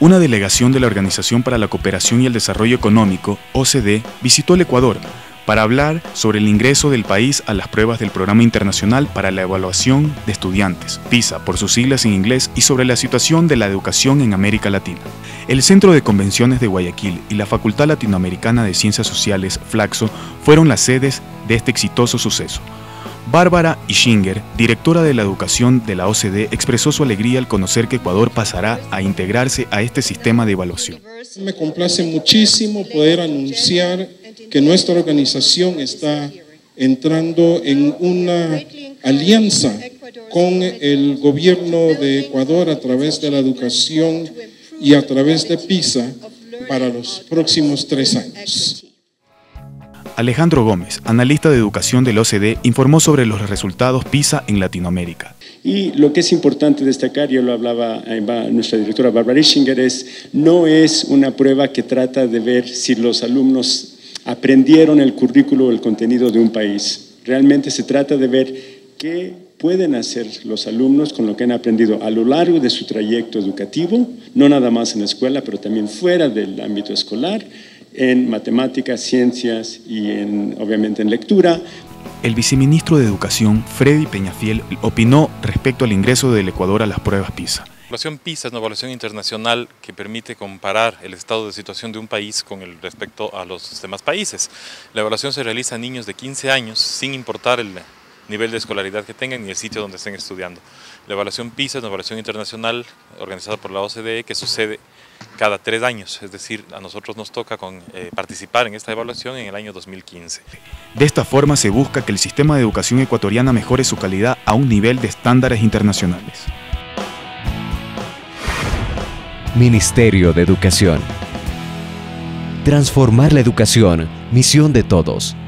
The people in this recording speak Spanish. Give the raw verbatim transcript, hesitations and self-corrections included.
Una delegación de la Organización para la Cooperación y el Desarrollo Económico, O C D, visitó el Ecuador para hablar sobre el ingreso del país a las pruebas del Programa Internacional para la Evaluación de Estudiantes, PISA por sus siglas en inglés, y sobre la situación de la educación en América Latina. El Centro de Convenciones de Guayaquil y la Facultad Latinoamericana de Ciencias Sociales, FLACSO, fueron las sedes de este exitoso suceso. Bárbara Ischinger, directora de la educación de la O C D, expresó su alegría al conocer que Ecuador pasará a integrarse a este sistema de evaluación. Me complace muchísimo poder anunciar que nuestra organización está entrando en una alianza con el gobierno de Ecuador a través de la educación y a través de PISA para los próximos tres años. Alejandro Gómez, analista de educación del O C D, informó sobre los resultados PISA en Latinoamérica. Y lo que es importante destacar, yo lo hablaba nuestra directora Bárbara Ischinger, es no es una prueba que trata de ver si los alumnos aprendieron el currículo o el contenido de un país. Realmente se trata de ver qué pueden hacer los alumnos con lo que han aprendido a lo largo de su trayecto educativo, no nada más en la escuela, pero también fuera del ámbito escolar, en matemáticas, ciencias y en, obviamente en lectura. El viceministro de Educación, Freddy Peñafiel, opinó respecto al ingreso del Ecuador a las pruebas PISA. La evaluación PISA es una evaluación internacional que permite comparar el estado de situación de un país con el respecto a los demás países. La evaluación se realiza a niños de quince años, sin importar el nivel de escolaridad que tengan ni el sitio donde estén estudiando. La evaluación PISA es una evaluación internacional organizada por la O C D que sucede cada tres años, es decir, a nosotros nos toca con, eh, participar en esta evaluación en el año dos mil quince. De esta forma se busca que el sistema de educación ecuatoriana mejore su calidad a un nivel de estándares internacionales. Ministerio de Educación. Transformar la educación, misión de todos.